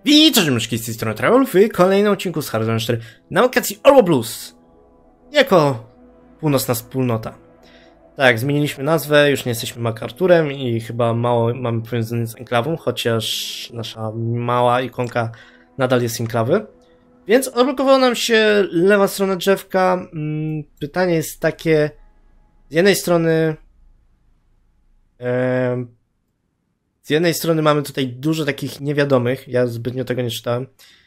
Witajcie myszki z tej strony Travel w kolejnym odcinku z Hard 4 na lokacji Orło Blues jako północna wspólnota. Tak, zmieniliśmy nazwę, już nie jesteśmy MacArthurem i chyba mało mamy powiązane z enklawą, chociaż nasza mała ikonka nadal jest enklawy. Więc odblokowała nam się lewa strona drzewka. Pytanie jest takie, z jednej strony mamy tutaj dużo takich niewiadomych, ja zbytnio tego nie czytałem.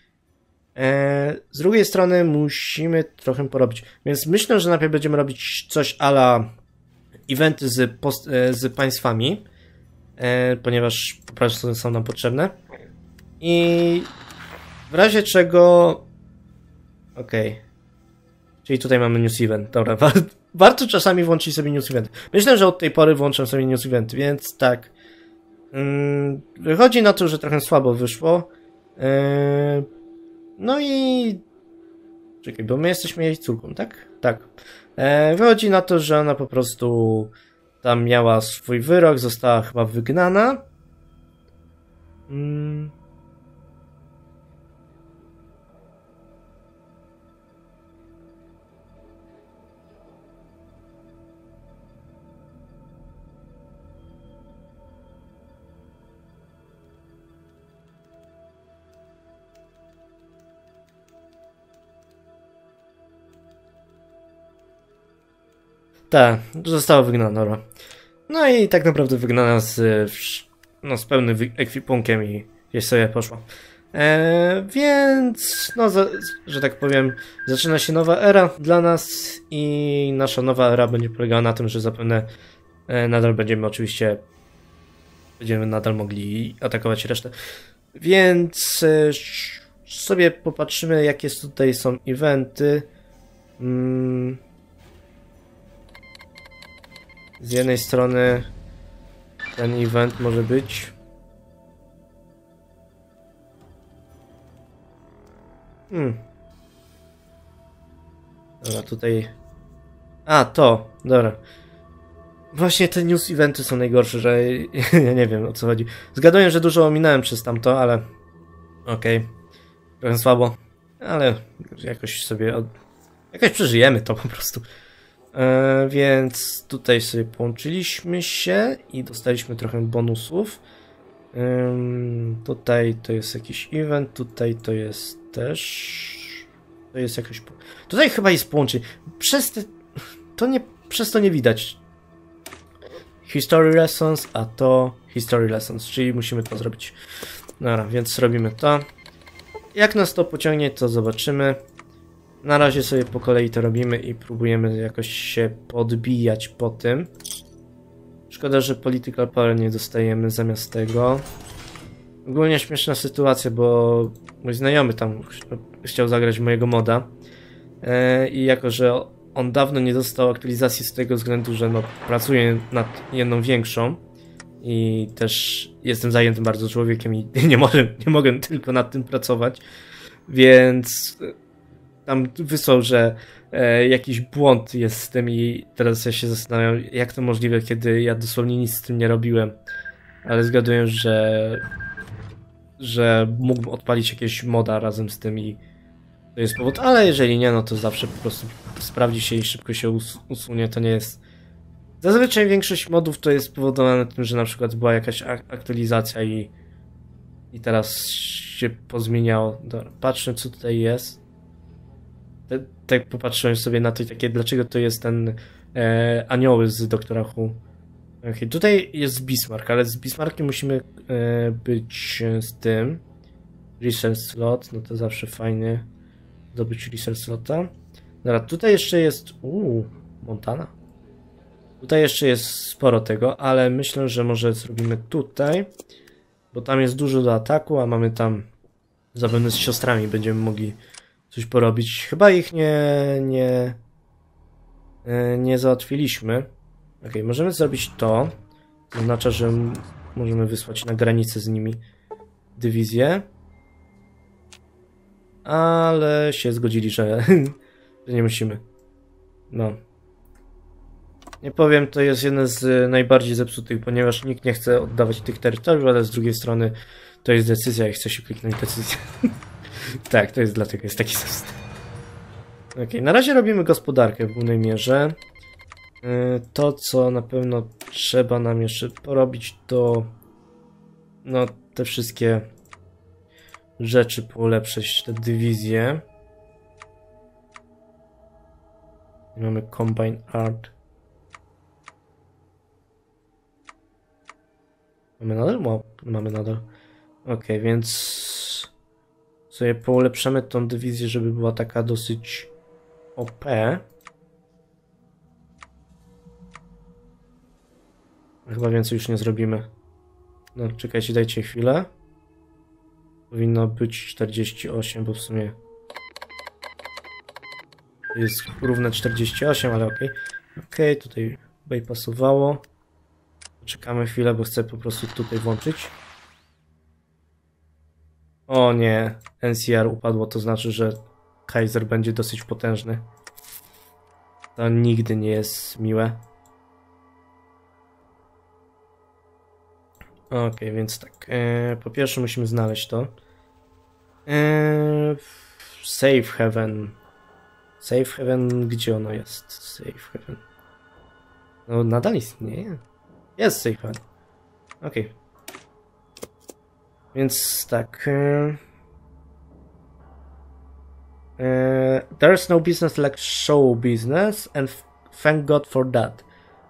Z drugiej strony musimy trochę porobić. Więc myślę, że najpierw będziemy robić coś a la eventy z państwami, ponieważ po prostu są nam potrzebne. I w razie czego... Okej. Czyli tutaj mamy news event. Dobra, warto czasami włączyć sobie news event. Myślę, że od tej pory włączam sobie news event, więc tak. Wychodzi na to, że trochę słabo wyszło. No i... Czekaj, bo my jesteśmy jej córką, tak? Tak. Wychodzi na to, że ona po prostu tam miała swój wyrok, została chyba wygnana. Tak, została wygnana, dobra. No i tak naprawdę wygnana z pełnym ekwipunkiem i gdzieś sobie poszła. Więc, no, że tak powiem, zaczyna się nowa era dla nas i nasza nowa era będzie polegała na tym, że zapewne nadal będziemy nadal mogli atakować resztę. Więc sobie popatrzymy, jakie tutaj są eventy. Z jednej strony ten event może być. Dobra, tutaj... dobra. Właśnie te news eventy są najgorsze, że ja nie wiem, o co chodzi. Zgaduję, że dużo ominąłem przez tamto, ale... Okej. Trochę słabo. Ale jakoś sobie... Jakoś przeżyjemy to po prostu. Więc tutaj sobie połączyliśmy się i dostaliśmy trochę bonusów. Tutaj to jest jakiś event, tutaj to jest też... To jest jakoś... Tutaj chyba jest połączenie. Przez to nie widać. History Lessons, a to History Lessons, czyli musimy to zrobić. Dobra, więc robimy to. Jak nas to pociągnie, to zobaczymy. Na razie sobie po kolei to robimy i próbujemy jakoś się podbijać po tym. Szkoda, że Political Power nie dostajemy zamiast tego. Ogólnie śmieszna sytuacja, bo mój znajomy tam chciał zagrać mojego moda. I jako, że on dawno nie dostał aktualizacji z tego względu, że no, pracuje nad jedną większą. I też jestem zajętym bardzo człowiekiem i nie mogę tylko nad tym pracować. Więc... Tam wysłał, że jakiś błąd jest z tym i teraz ja się zastanawiam, jak to możliwe, kiedy ja dosłownie nic z tym nie robiłem. Ale zgaduję, że mógłbym odpalić jakiegoś moda razem z tym i to jest powód. Ale jeżeli nie, no to zawsze po prostu sprawdzi się i szybko się usunie. To nie jest... Zazwyczaj większość modów to jest spowodowane tym, że na przykład była jakaś aktualizacja i teraz się pozmieniało. Dobra, patrzmy, co tutaj jest. Tak popatrzyłem sobie na to i takie, dlaczego to jest ten anioły z Doktora Who. Okay, tutaj jest Bismarck, ale z Bismarckiem musimy być z tym. Research slot, no to zawsze fajnie zdobyć research slota. Dobra, tutaj jeszcze jest... Montana. Tutaj jeszcze jest sporo tego, ale myślę, że może zrobimy tutaj, bo tam jest dużo do ataku, a mamy tam zapewne z siostrami będziemy mogli coś porobić. Chyba ich nie załatwiliśmy. Ok, możemy zrobić to. To oznacza, że możemy wysłać na granicę z nimi dywizję. Ale się zgodzili, że nie musimy. No. Nie powiem, to jest jeden z najbardziej zepsutych, ponieważ nikt nie chce oddawać tych terytoriów, ale z drugiej strony To jest decyzja i chce się kliknąć decyzję. Tak, to jest dlatego jest taki system. Ok, na razie robimy gospodarkę w głównej mierze. To, co na pewno trzeba nam jeszcze porobić, to no te wszystkie rzeczy polepszyć, te dywizje. Mamy Combine Art. Mamy nadal? Mamy nadal. Ok, więc sobie polepszymy tą dywizję, żeby była taka dosyć OP. Chyba więcej już nie zrobimy. No, czekajcie, dajcie chwilę. Powinno być 48, bo w sumie jest równe 48, ale okej. Okej, tutaj bypassowało. Czekamy chwilę, bo chcę po prostu tutaj włączyć. O nie, NCR upadło, to znaczy, że Kaiser będzie dosyć potężny. To nigdy nie jest miłe. Okej, więc tak. Po pierwsze musimy znaleźć to. Safe Haven. Safe Haven, gdzie ono jest? Safe Haven. No nadal istnieje. Jest Safe Haven. Okej. Więc tak. There's no business like show business and thank God for that.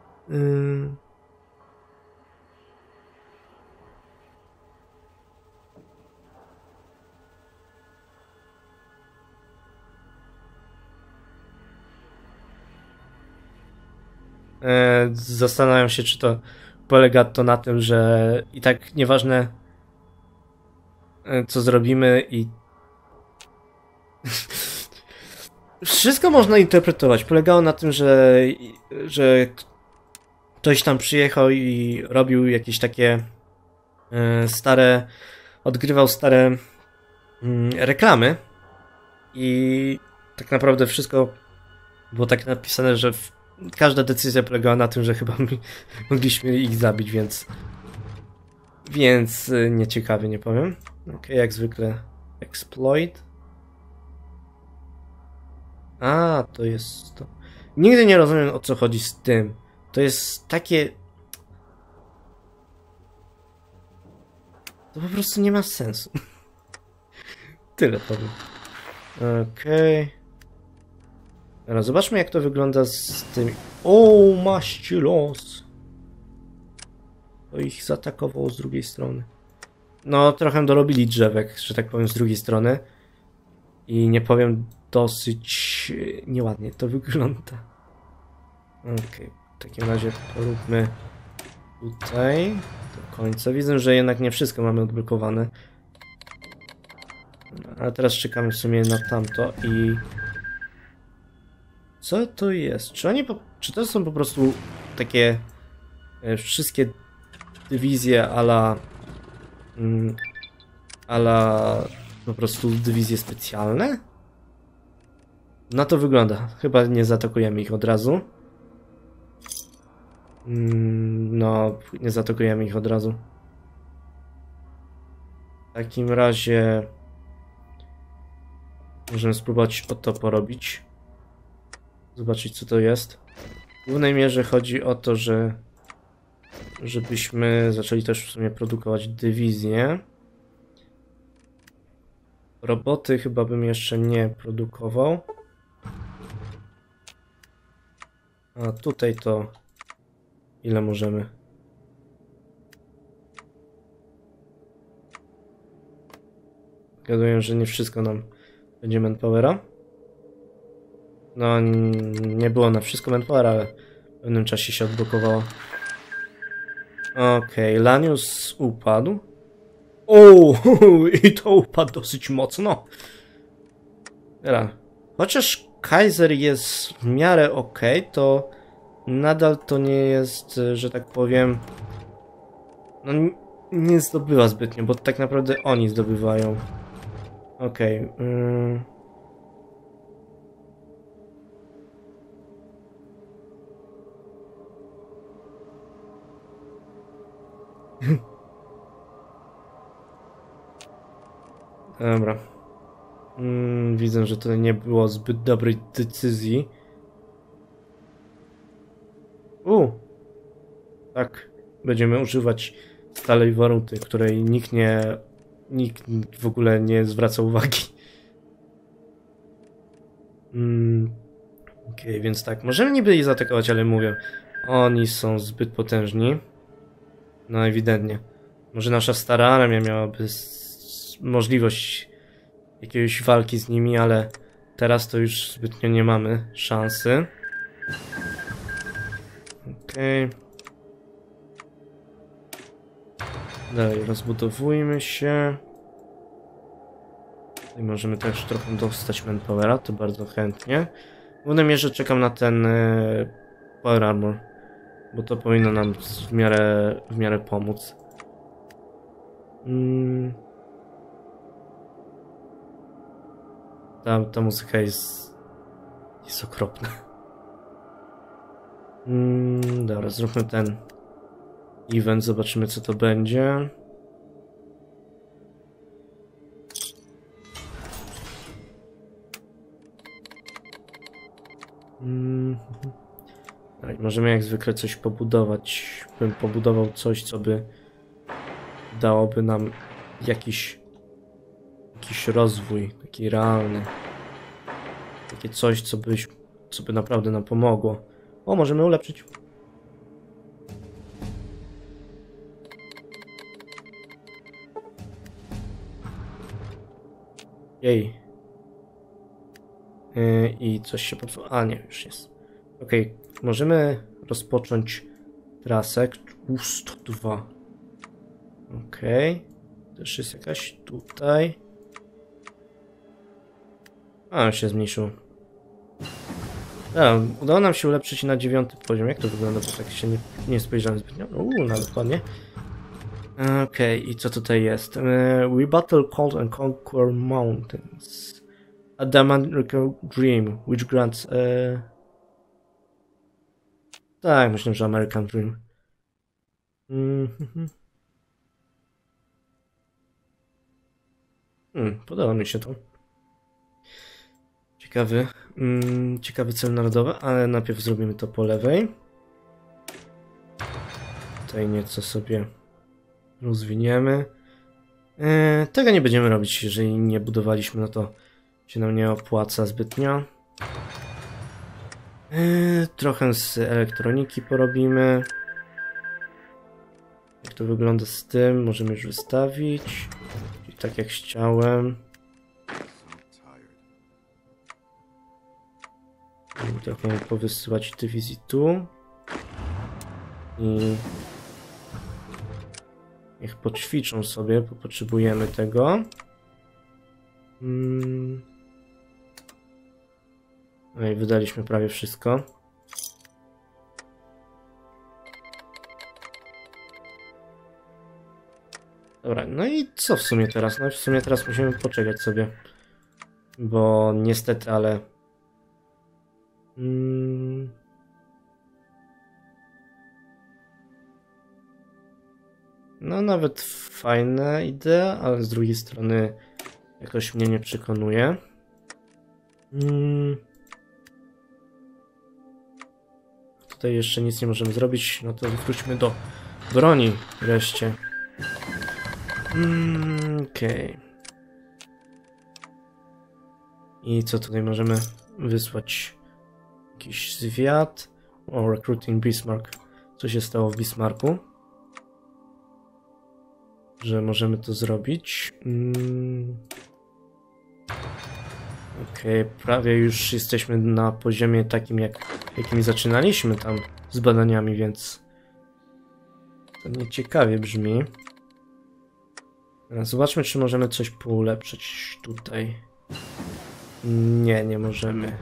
Zastanawiam się, czy to polega to na tym, że i tak nieważne co zrobimy i wszystko można interpretować. Polegało na tym, że ktoś tam przyjechał i robił jakieś takie stare, odgrywał stare reklamy i tak naprawdę wszystko było tak napisane, że każda decyzja polegała na tym, że chyba mogliśmy ich zabić, więc nieciekawie, nie powiem. Okej, jak zwykle exploit. A, to jest to. Nigdy nie rozumiem, o co chodzi z tym. To jest takie... To po prostu nie ma sensu. Tyle powiem. Okej. Teraz zobaczmy, jak to wygląda z tymi... O, maści los! To ich zaatakowało z drugiej strony. No, trochę dorobili drzewek, że tak powiem, z drugiej strony. I nie powiem, dosyć nieładnie to wygląda. Okej, w takim razie poróbmy tutaj do końca. Widzę, że jednak nie wszystko mamy odblokowane. Ale teraz czekamy w sumie na tamto i... Co to jest? Czy to są po prostu takie wszystkie dywizje ala po prostu dywizje specjalne? Na to wygląda. Chyba nie zaatakujemy ich od razu. No, nie zaatakujemy ich od razu. W takim razie możemy spróbować o to porobić. Zobaczyć, co to jest. W głównej mierze chodzi o to, żebyśmy zaczęli też w sumie produkować dywizję. Roboty chyba bym jeszcze nie produkował. A tutaj to ile możemy? Zgaduję, że nie wszystko nam będzie manpowera. No, nie było na wszystko manpowera, ale w pewnym czasie się odblokowało. Okej, Lanius upadł. O, i to upadł dosyć mocno. Dobra. Chociaż Kaiser jest w miarę ok, to nadal to nie jest, że tak powiem, no nie zdobywa zbytnio, bo tak naprawdę oni zdobywają. Okej. Dobra. Widzę, że to nie było zbyt dobrej decyzji. Tak. Będziemy używać stałej waluty, której nikt w ogóle nie zwraca uwagi. Okej, więc tak. Możemy niby ich zaatakować, ale mówię, oni są zbyt potężni. No ewidentnie. Może nasza stara armia miałaby możliwość jakiejś walki z nimi, ale teraz to już zbytnio nie mamy szansy. Okej. Dalej, rozbudowujmy się. I możemy też trochę dostać manpowera, to bardzo chętnie. W głównej mierze czekam na ten Power Armor, bo to powinno nam w miarę pomóc. Ta muzyka jest okropna. Dobra, zróbmy ten event, zobaczymy co to będzie. Tak, możemy jak zwykle coś pobudować. Bym pobudował coś, co by dałoby nam jakiś rozwój, taki realny. Takie coś, co by naprawdę nam pomogło. O, możemy ulepszyć. Jej. I coś się popsuło. A nie, już jest. Okej, możemy rozpocząć trasę. 102. Okej. Też jest jakaś tutaj. A, się zmniejszyło. Udało nam się ulepszyć na 9 poziom. Jak to wygląda? Bo tak się nie spojrzałem zbytnio. Nawet ładnie. Okej, i co tutaj jest? We battle cold and conquer mountains. A American Dream, which grants... Tak, myślę, że American Dream. Podoba mi się to. Ciekawy cel narodowy, ale najpierw zrobimy to po lewej. Tutaj nieco sobie rozwiniemy. Tego nie będziemy robić, jeżeli nie budowaliśmy, no to się nam nie opłaca zbytnio. Trochę z elektroniki porobimy. Jak to wygląda z tym? Możemy już wystawić. I tak jak chciałem. Trochę powysyłać dywizji tu. I niech poćwiczą sobie, bo potrzebujemy tego. No i wydaliśmy prawie wszystko. Dobra, no i co w sumie teraz? No w sumie teraz musimy poczekać sobie. Bo niestety, ale... No nawet fajna idea, ale z drugiej strony jakoś mnie nie przekonuje. Tutaj jeszcze nic nie możemy zrobić, no to wróćmy do broni wreszcie. Okej. I co tutaj możemy wysłać? Jakiś zwiat. O, recruiting Bismarck. Co się stało w Bismarcku? Że możemy to zrobić. Okej, prawie już jesteśmy na poziomie takim, jakim zaczynaliśmy tam z badaniami, więc to nieciekawie brzmi. Zobaczmy, czy możemy coś poulepszyć tutaj. Nie możemy.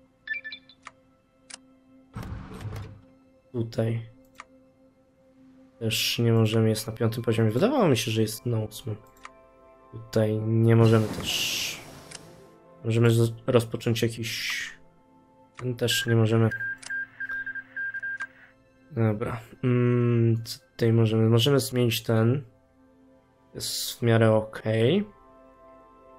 Tutaj też nie możemy, jest na 5 poziomie. Wydawało mi się, że jest na 8. Tutaj nie możemy też. Możemy rozpocząć jakiś... Ten też nie możemy. Dobra. Co tutaj możemy? Możemy zmienić ten. Jest w miarę ok.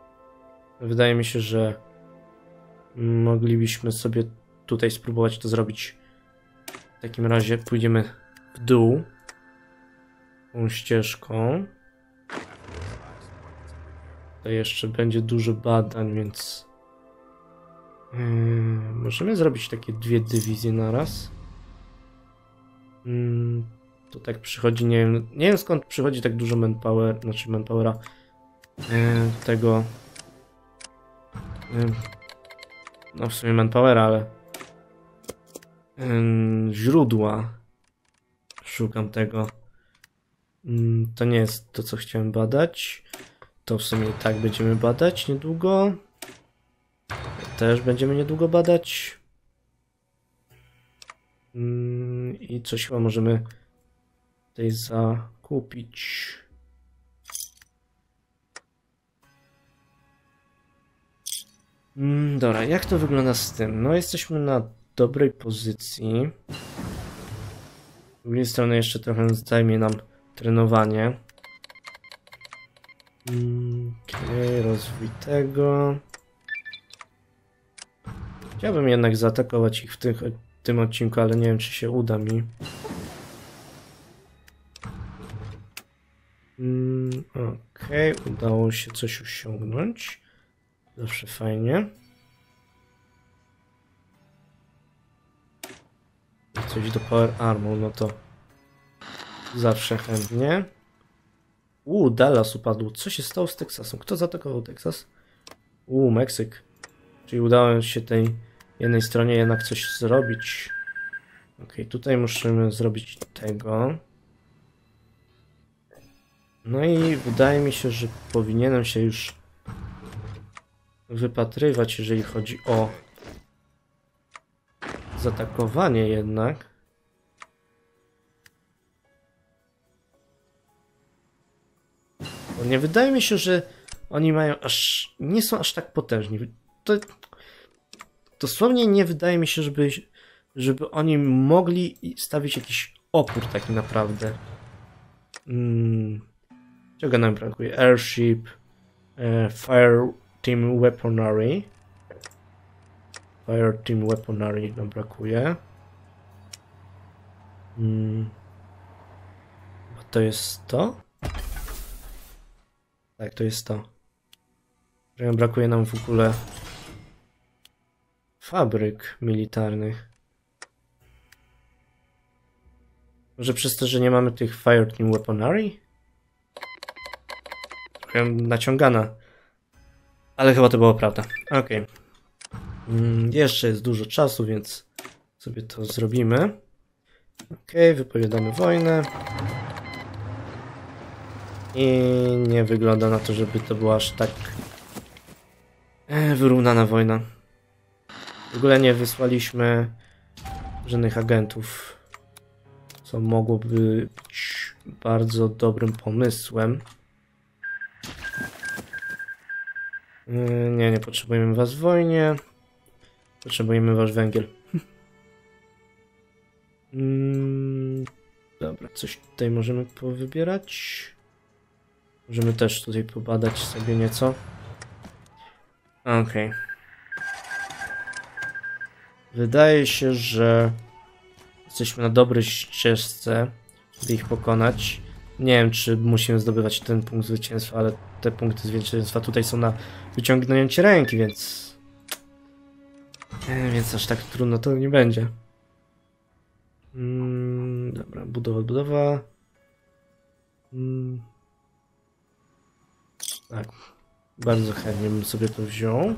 Wydaje mi się, że moglibyśmy sobie tutaj spróbować to zrobić. W takim razie pójdziemy w dół tą ścieżką. To jeszcze będzie dużo badań, więc możemy zrobić takie 2 dywizje naraz. To tak przychodzi, nie wiem skąd przychodzi tak dużo manpower, znaczy manpowera tego no w sumie manpowera, ale źródła szukam tego. To nie jest to, co chciałem badać. To w sumie i tak będziemy badać niedługo. Też będziemy niedługo badać. I coś chyba możemy tutaj zakupić. Dobra, jak to wygląda z tym? No jesteśmy na dobrej pozycji. Z drugiej strony jeszcze trochę zajmie nam trenowanie. Okej, rozwój tego. Chciałbym jednak zaatakować ich w tym odcinku, ale nie wiem, czy się uda mi. Okej, udało się coś osiągnąć. Zawsze fajnie. Coś do Power Armor, no to zawsze chętnie. Dallas upadł. Co się stało z Teksasem? Kto zaatakował Teksas? Meksyk. Czyli udało się tej jednej stronie jednak coś zrobić. Okej, tutaj musimy zrobić tego. No i wydaje mi się, że powinienem się już wypatrywać, jeżeli chodzi o zaatakowanie jednak. Bo nie wydaje mi się, że oni mają nie są aż tak potężni. To dosłownie nie wydaje mi się, żeby oni mogli stawić jakiś opór taki naprawdę. Czego nam brakuje? Airship, Fire Team Weaponry. Fire Team Weaponry nam brakuje. To jest to? Tak, to jest to. Brakuje nam w ogóle fabryk militarnych. Może przez to, że nie mamy tych Fire Team Weaponry? Trochę naciągana. Ale chyba to była prawda. Okej. Jeszcze jest dużo czasu, więc sobie to zrobimy. Okej, wypowiadamy wojnę. I nie wygląda na to, żeby to była aż tak wyrównana wojna. W ogóle nie wysłaliśmy żadnych agentów, co mogłoby być bardzo dobrym pomysłem. Nie potrzebujemy was w wojnie. Potrzebujemy wasz węgiel. Dobra, coś tutaj możemy powybierać. Możemy też tutaj pobadać sobie nieco. Okej. Wydaje się, że jesteśmy na dobrej ścieżce, by ich pokonać. Nie wiem, czy musimy zdobywać ten punkt zwycięstwa, ale te punkty zwycięstwa tutaj są na wyciągnięcie ręki, więc aż tak trudno to nie będzie. Dobra, budowa. Tak, bardzo chętnie bym sobie to wziął.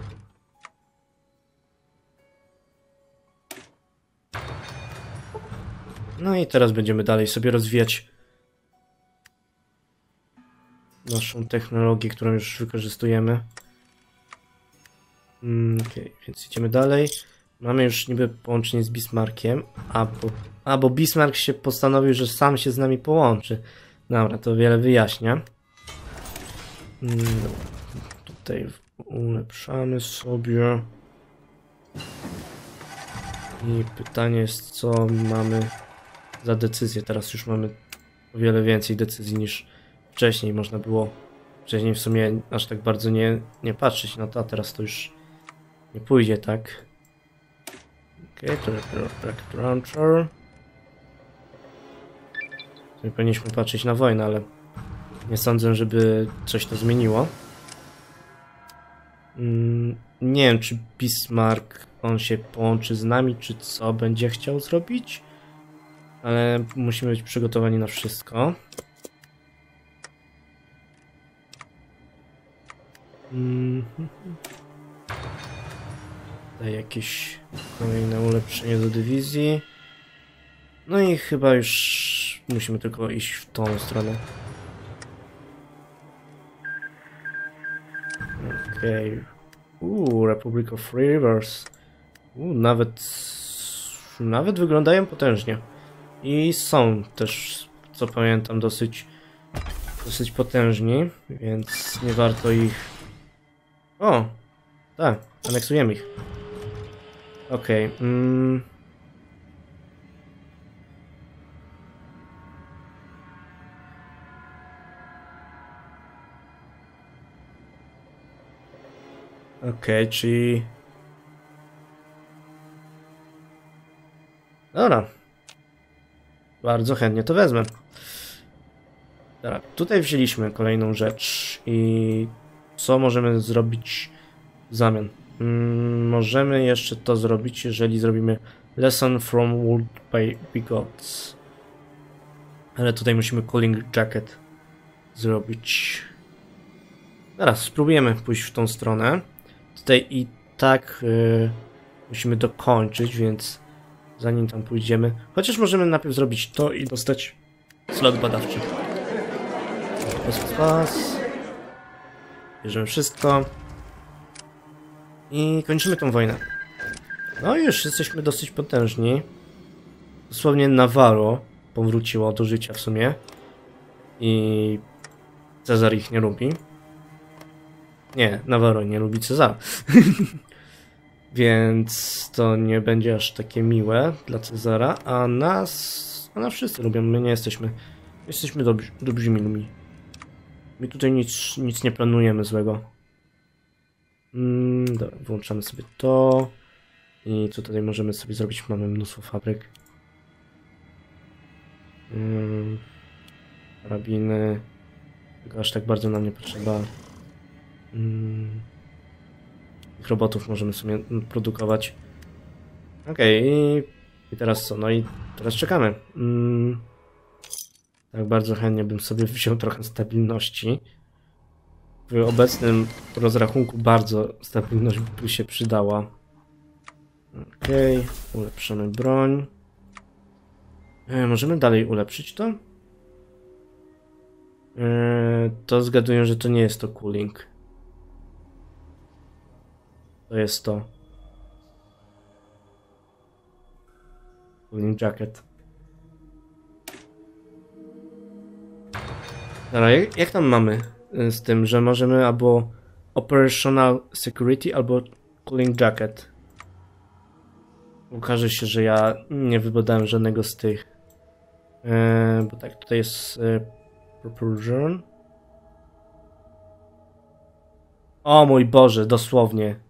No i teraz będziemy dalej sobie rozwijać naszą technologię, którą już wykorzystujemy. Okej, więc idziemy dalej. Mamy już niby połączenie z Bismarckiem, bo Bismarck się postanowił, że sam się z nami połączy. Dobra, to wiele wyjaśnia. Tutaj ulepszamy sobie. I pytanie jest, co mamy za decyzję. Teraz już mamy o wiele więcej decyzji niż wcześniej można było wcześniej w sumie aż tak bardzo nie patrzeć na to, a teraz to już nie pójdzie, tak? Okej, to Rocket Launcher. Nie powinniśmy patrzeć na wojnę, ale nie sądzę, żeby coś to zmieniło. Nie wiem, czy Bismarck on się połączy z nami, czy co będzie chciał zrobić, ale musimy być przygotowani na wszystko. Tutaj jakieś kolejne ulepszenie do dywizji. No i chyba już musimy tylko iść w tą stronę. Okej. Republic of Rivers. Nawet wyglądają potężnie. I są też, co pamiętam, dosyć potężni, więc nie warto ich... O! Tak, aneksujemy ich. Okej. Okej, czyli... Dobra. Bardzo chętnie to wezmę. Dobra, tutaj wzięliśmy kolejną rzecz i co możemy zrobić w zamian? Możemy jeszcze to zrobić, jeżeli zrobimy Lesson from Would by Gods. Ale tutaj musimy Cooling Jacket zrobić. Teraz spróbujemy pójść w tą stronę. Tutaj i tak musimy dokończyć, więc zanim tam pójdziemy... Chociaż możemy najpierw zrobić to i dostać slot badawczy. Pas. Bierzemy wszystko. I kończymy tą wojnę. No i już jesteśmy dosyć potężni. Dosłownie Navarro powróciło do życia w sumie. I Cezar ich nie lubi. Nie, Navarro nie lubi Cezara. Więc to nie będzie aż takie miłe dla Cezara, a nas wszyscy lubią. My nie jesteśmy. Jesteśmy dobrzy milumi. My tutaj nic nie planujemy złego. Dobra, włączamy sobie to. I co tutaj możemy sobie zrobić? Mamy mnóstwo fabryk. Karabiny. Tylko aż tak bardzo nam nie potrzeba. Tych robotów możemy sobie produkować. Okej, i teraz co? No i teraz czekamy. Tak bardzo chętnie bym sobie wziął trochę stabilności. W obecnym rozrachunku bardzo stabilność by się przydała. Okej, ulepszymy broń. Możemy dalej ulepszyć to? To zgaduję, że to nie jest to cooling. To jest to. Cooling jacket. Dobra, jak tam mamy z tym, że możemy albo Operational Security, albo Cooling Jacket? Okaże się, że ja nie wybadałem żadnego z tych. Bo tak, tutaj jest Propulsion. O mój Boże, dosłownie.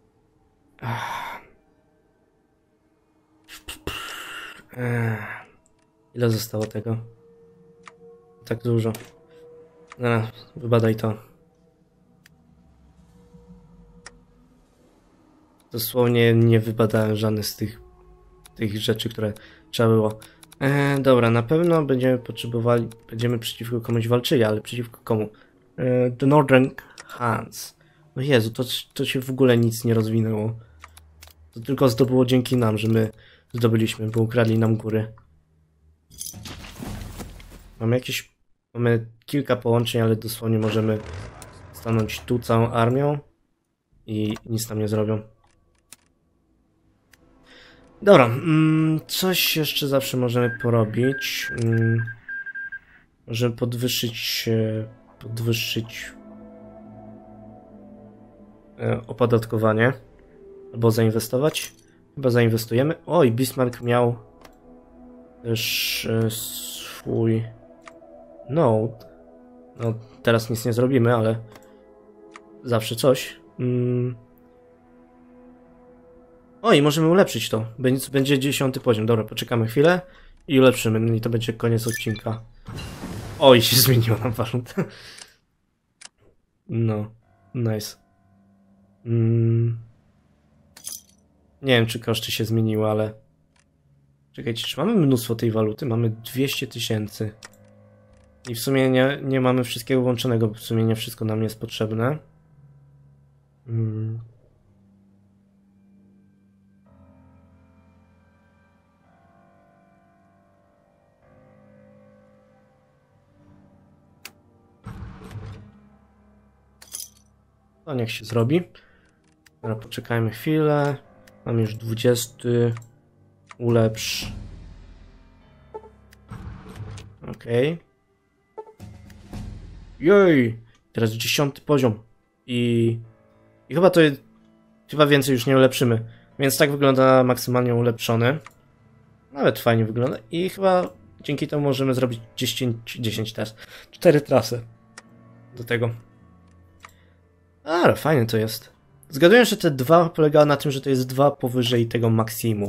Ile zostało tego? Tak dużo. Wybadaj to. Dosłownie nie wybadałem żadnych z tych rzeczy, które trzeba było. Dobra, na pewno będziemy przeciwko komuś walczyli, ale przeciwko komu? The Northern Hans. No Jezu, to się w ogóle nic nie rozwinęło. To tylko zdobyło dzięki nam, że my zdobyliśmy, bo ukradli nam góry. Mamy kilka połączeń, ale dosłownie możemy stanąć tu całą armią i nic tam nie zrobią. Dobra, coś jeszcze zawsze możemy porobić. Możemy podwyższyć opodatkowanie albo zainwestować. Chyba zainwestujemy. Oj, Bismarck miał też swój node. No, teraz nic nie zrobimy, ale zawsze coś. O, i możemy ulepszyć to. Będzie 10. poziom. Dobra, poczekamy chwilę i ulepszymy. No i to będzie koniec odcinka. Oj, się zmieniła nam waluta. No, nice. Nie wiem, czy koszty się zmieniły, ale... Czekajcie, czy mamy mnóstwo tej waluty? Mamy 200 000. I w sumie nie mamy wszystkiego włączonego, bo w sumie nie wszystko nam jest potrzebne. To niech się zrobi. Dobra, poczekajmy chwilę. Mam już 20. Ulepsz. Okej. Jej! Teraz 10. poziom. I chyba to jest... Chyba więcej już nie ulepszymy. Więc tak wygląda maksymalnie ulepszony. Nawet fajnie wygląda. I chyba dzięki temu możemy zrobić 10 teraz. 4 trasy. Do tego. Ale fajnie to jest. Zgaduję, że te 2 polegały na tym, że to jest 2 powyżej tego maksimum.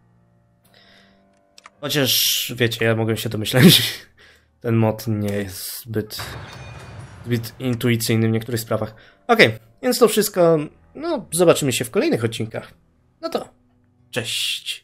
Chociaż, wiecie, ja mogę się domyśleć, ten mod nie jest zbyt intuicyjny w niektórych sprawach. Okej, więc to wszystko. No, zobaczymy się w kolejnych odcinkach. No to, cześć.